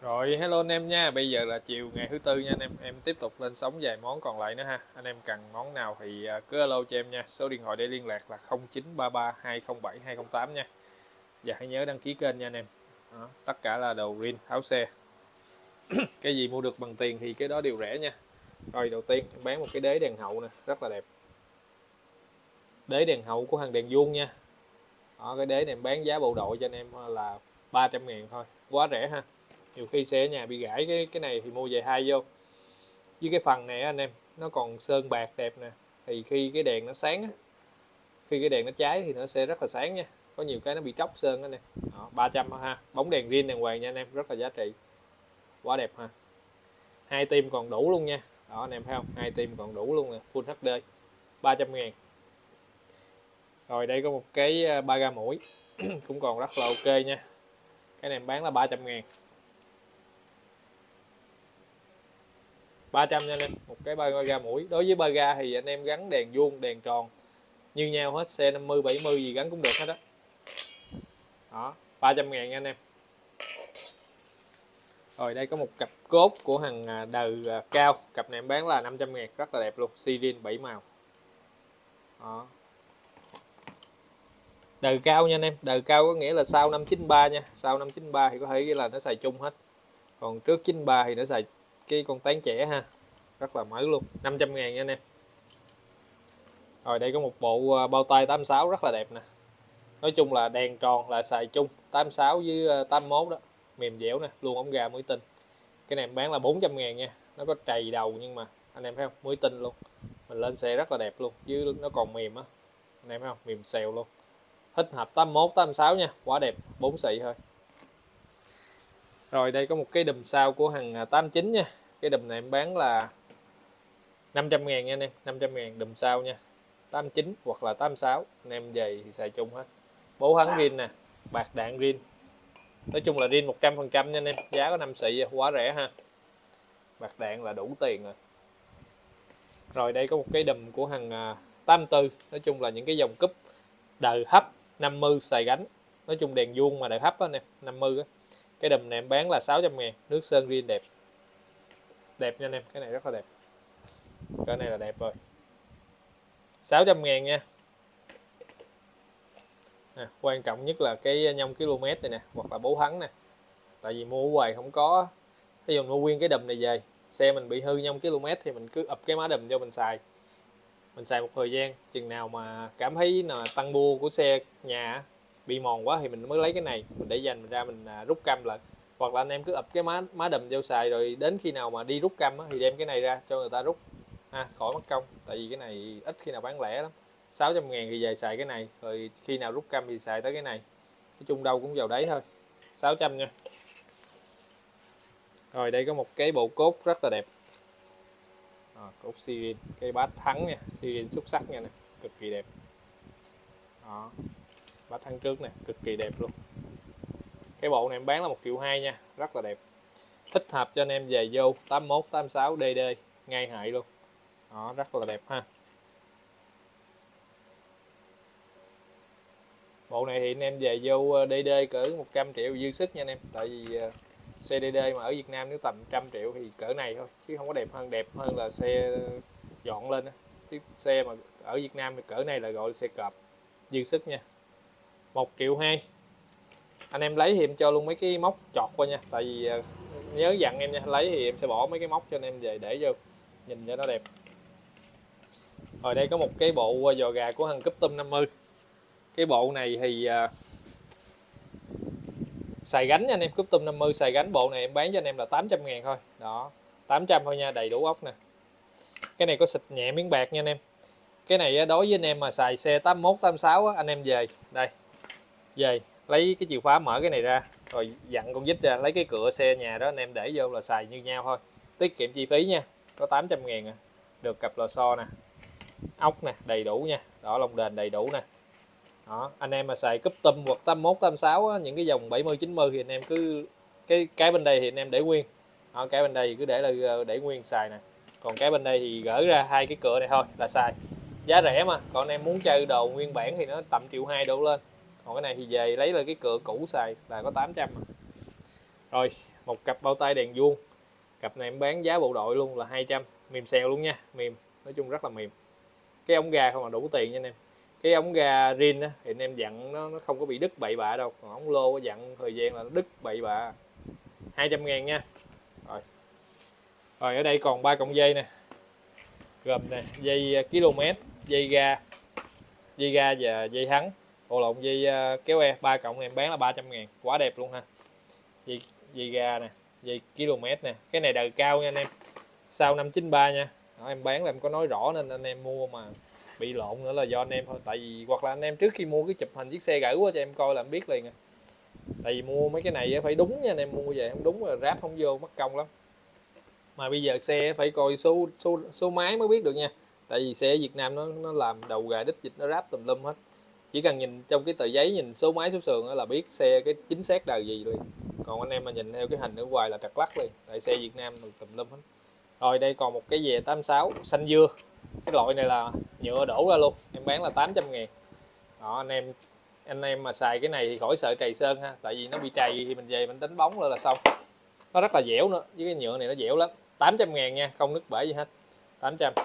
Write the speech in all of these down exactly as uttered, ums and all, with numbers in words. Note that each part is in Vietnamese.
Rồi hello anh em nha, bây giờ là chiều ngày thứ tư nha anh em, em tiếp tục lên sóng vài món còn lại nữa ha. Anh em cần món nào thì à, cứ alo cho em nha. Số điện thoại để liên lạc là không chín ba ba hai không bảy hai không tám nha. Và hãy nhớ đăng ký kênh nha anh em. Đó, tất cả là đồ green tháo xe. Cái gì mua được bằng tiền thì cái đó đều rẻ nha. Rồi đầu tiên em bán một cái đế đèn hậu nè, rất là đẹp. Đế đèn hậu của hàng đèn vuông nha. Đó, cái đế này em bán giá bộ đội cho anh em là ba trăm ngàn thôi, quá rẻ ha. Nhiều khi xe ở nhà bị gãy cái cái này thì mua về hai vô. Với cái phần này anh em nó còn sơn bạc đẹp nè, thì khi cái đèn nó sáng á, khi cái đèn nó cháy thì nó sẽ rất là sáng nha. Có nhiều cái nó bị tróc sơn đó nè. Đó, ba trăm ha, bóng đèn riêng đàng hoàng nha anh em, rất là giá trị, quá đẹp ha. Hai tim còn đủ luôn nha. Đó anh em thấy không, hai tim còn đủ luôn nè, full hát đê, ba trăm ngàn. Rồi đây có một cái ba ga mũi cũng còn rất là ok nha. Cái này em bán là ba trăm ngàn, ba trăm nha anh em. Một cái ba ga mũi. Đối với ba ga thì anh em gắn đèn vuông đèn tròn như nhau hết, xe năm mươi bảy mươi gì gắn cũng được hết đó. Đó, ba trăm ngàn nha anh em. Rồi đây có một cặp cốt của hàng đời cao, cặp này em bán là năm trăm ngàn, rất là đẹp luôn, Sirin bảy màu. Đó, đời cao nha anh em. Đời cao có nghĩa là sau năm chín ba nha, sau năm chín ba thì có thể là nó xài chung hết, còn trước chín ba thì nó xài cái con tán trẻ ha, rất là mới luôn, năm trăm ngàn nha anh em. Rồi đây có một bộ bao tay tám sáu rất là đẹp nè. Nói chung là đèn tròn là xài chung tám sáu với tám mốt đó, mềm dẻo nè, luôn ống gà mới tinh. Cái này em bán là bốn trăm ngàn nha. Nó có trầy đầu nhưng mà anh em thấy không, mới tinh luôn, mình lên xe rất là đẹp luôn, chứ nó còn mềm á anh em thấy không, mềm xèo luôn. Thích hợp tám mốt tám sáu nha, quá đẹp, bốn xị thôi. Rồi đây có một cái đùm sau của hàng tám chín nha. Cái đùm này em bán là năm trăm ngàn nha anh em, năm trăm ngàn đùm sau nha, tám chín hoặc là tám sáu, anh em về thì xài chung hết. Bố hắn rin nè, bạc đạn rin, nói chung là rin một trăm phần trăm nha anh em, giá có năm xị, quá rẻ ha. Bạc đạn là đủ tiền rồi. Rồi đây có một cái đùm của hàng tám tư, nói chung là những cái dòng cúp đời hấp năm mươi xài gánh, nói chung đèn vuông mà đời hấp á anh em, năm mươi á. Cái đùm này em bán là sáu trăm ngàn, nước sơn rin đẹp, đẹp nha anh em, cái này rất là đẹp, cái này là đẹp rồi, sáu trăm ngàn nha. À, quan trọng nhất là cái nhông km này nè, hoặc là bố hắn nè, tại vì mua hoài không có. Ví dụ mua nguyên cái đùm này về, xe mình bị hư nhông km thì mình cứ ập cái má đùm cho mình xài, mình xài một thời gian, chừng nào mà cảm thấy là tăng bua của xe nhà bị mòn quá thì mình mới lấy cái này mình để dành ra mình rút cam lại, hoặc là anh em cứ ập cái má má đùm vô xài, rồi đến khi nào mà đi rút cam thì đem cái này ra cho người ta rút ha, khỏi mất công, tại vì cái này ít khi nào bán lẻ lắm. Sáu trăm ngàn thì về xài cái này, rồi khi nào rút cam thì xài tới cái này, nói chung đâu cũng vào đấy thôi. Sáu trăm nha. Rồi đây có một cái bộ cốt rất là đẹp, à, cốt Sirin, cây bát thắng nha, Sirin xuất sắc nha nè, cực kỳ đẹp. Đó, bát thắng trước nè, cực kỳ đẹp luôn. Cái bộ này em bán là một triệu hai nha, rất là đẹp, thích hợp cho anh em về vô tám mốt tám sáu đê đê ngay hại luôn. Đó, rất là đẹp ha. Bộ này thì anh em về vô đê đê cỡ một trăm triệu dư sức nha anh em, tại vì xe đê đê mà ở Việt Nam nếu tầm trăm triệu thì cỡ này thôi, chứ không có đẹp hơn. Đẹp hơn là xe dọn lên đó. Chứ xe mà ở Việt Nam thì cỡ này là gọi là xe cọp, dư sức nha. Một triệu hai. Anh em lấy thì em cho luôn mấy cái móc chọt qua nha, tại vì nhớ dặn em nha, lấy thì em sẽ bỏ mấy cái móc cho anh em về để vô nhìn cho nó đẹp. Rồi đây có một cái bộ giò gà của thằng Custom năm mươi. Cái bộ này thì uh, xài gánh nha anh em, Custom năm mươi xài gánh. Bộ này em bán cho anh em là tám trăm ngàn thôi. Đó, tám trăm thôi nha, đầy đủ ốc nè. Cái này có xịt nhẹ miếng bạc nha anh em. Cái này đối với anh em mà xài xe tám mốt tám sáu anh em về đây, về lấy cái chìa khóa mở cái này ra, rồi dặn con vít ra, lấy cái cửa xe nhà đó anh em để vô là xài như nhau thôi, tiết kiệm chi phí nha. Có tám trăm ngàn à. Được cặp lò xo nè, ốc nè, đầy đủ nha, đỏ lông đền đầy đủ nè. Đó, anh em mà xài Custom hoặc tám mốt tám sáu á, những cái dòng bảy mươi chín mươi thì anh em cứ cái cái bên đây thì anh em để nguyên. Đó, cái bên đây thì cứ để là để nguyên xài nè, còn cái bên đây thì gỡ ra hai cái cửa này thôi là xài, giá rẻ mà. Còn anh em muốn chơi đồ nguyên bản thì nó tầm triệu hai đổ lên, còn cái này thì về lấy là cái cửa cũ xài là có tám trăm mà. Rồi một cặp bao tay đèn vuông, cặp này em bán giá bộ đội luôn là hai trăm, mềm xèo luôn nha, mềm, nói chung rất là mềm. Cái ống ga không là đủ tiền nha anh em. Cái ống ga rin á thì anh em dặn nó nó không có bị đứt bậy bạ đâu, còn ống lô dặn thời gian là nó đứt bậy bạ. Hai trăm ngàn nha. Rồi. Rồi ở đây còn ba cọng dây nè, gồm nè dây km, dây ga, dây ga và dây thắng, bộ lộn dây kéo e, ba cộng này em bán là ba trăm ngàn, quá đẹp luôn ha. Dây, dây ga nè, dây km nè, cái này đời cao nha anh em, sau năm chín ba nha. Đó, em bán là em có nói rõ nên anh em mua mà bị lộn nữa là do anh em thôi, tại vì hoặc là anh em trước khi mua cái chụp hình chiếc xe gửi qua cho em coi là em biết liền. Tại vì mua mấy cái này phải đúng nha anh em, mua về không đúng là ráp không vô, mất công lắm. Mà bây giờ xe phải coi số số số máy mới biết được nha, tại vì xe ở Việt Nam nó nó làm đầu gà đít vịt, nó ráp tùm lum hết. Chỉ cần nhìn trong cái tờ giấy, nhìn số máy số sườn là biết xe cái chính xác đời gì luôn. Còn anh em mà nhìn theo cái hình ở ngoài là trật lắc liền, tại xe Việt Nam tùm lum hết. Rồi đây còn một cái dè tám sáu xanh dưa, cái loại này là nhựa đổ ra luôn, em bán là tám trăm ngàn. Đó, anh em anh em mà xài cái này thì khỏi sợ trầy sơn ha, tại vì nó bị trầy thì mình về mình đánh bóng lên là xong. Nó rất là dẻo nữa, với cái nhựa này nó dẻo lắm. Tám trăm ngàn nha, không nứt bể gì hết, tám trăm.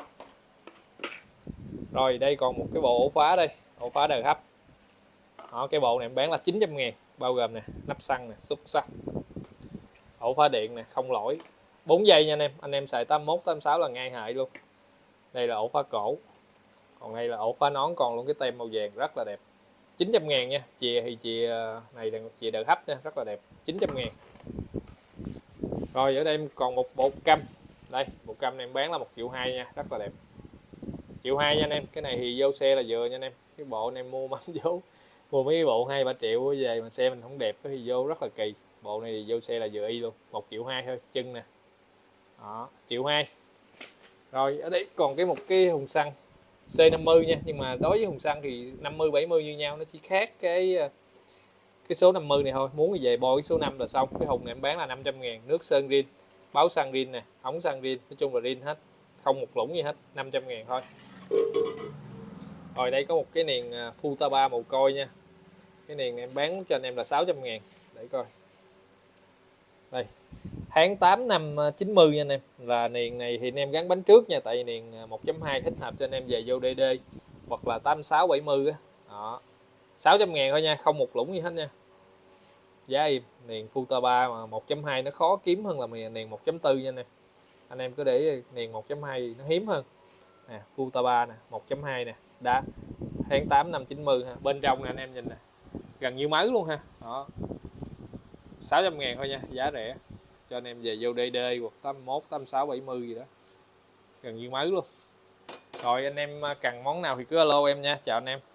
Rồi đây còn một cái bộ ổ khóa đây, ổ khóa đời hấp. Đó, cái bộ này em bán là chín trăm ngàn, bao gồm nè nắp xăng nè, xúc xắc, ổ khóa điện nè, không lỗi, bốn dây nha anh em. Anh em xài tám mốt tám sáu là ngay hại luôn. Đây là ổ khóa cổ, còn đây là ổ khóa nón còn luôn cái tem màu vàng rất là đẹp, chín trăm ngàn nha. Chìa thì chìa này là chìa đời hấp nha, rất là đẹp, chín trăm ngàn. Rồi ở đây em còn một bộ căm, đây bộ căm này em bán là một triệu hai nha, rất là đẹp, triệu hai nha anh em. Cái này thì vô xe là vừa nha anh em, cái bộ này em mua mắm dấu, mua mấy cái bộ hai ba triệu về mà xe mình không đẹp thì vô rất là kỳ. Bộ này thì vô xe là vừa y luôn, một triệu hai thôi, chân nè, đó triệu hai. Rồi ở đây còn cái một cái hùng xăng C năm mươi nha, nhưng mà đối với hùng xăng thì năm mươi bảy mươi như nhau, nó chỉ khác cái cái số năm mươi này thôi. Muốn thì về bôi cái số năm là xong. Cái hùng này em bán là năm trăm ngàn, nước sơn rin, báo xăng rin nè, ống xăng rin, nói chung là rin hết, không một lũng gì hết, năm trăm ngàn thôi. Rồi đây có một cái niền Futaba màu coi nha, cái niền này em bán cho anh em là sáu trăm ngàn, để coi đây, tháng tám năm chín mươi nha anh em. Là niền này thì anh em gắn bánh trước nha, tại vì niền một chấm hai thích hợp cho anh em về vô đê đê hoặc là tám sáu bảy mươi á. Đó, sáu trăm ngàn thôi nha, không một lũng gì hết nha, giá im. Niền Futaba mà một chấm hai nó khó kiếm hơn là niền một chấm bốn nha anh em. Anh em cứ để niền một chấm hai nó hiếm hơn nè, Futaba nè, một chấm hai nè, đá tháng tám năm chín mươi ha. Bên trong nè anh em nhìn nè, gần như mới luôn ha. Đó, sáu trăm ngàn thôi nha, giá rẻ cho anh em về vô đê đê hoặc tám mốt tám sáu bảy mươi gì đó, gần như mới luôn. Rồi anh em cần món nào thì cứ alo em nha, chào anh em.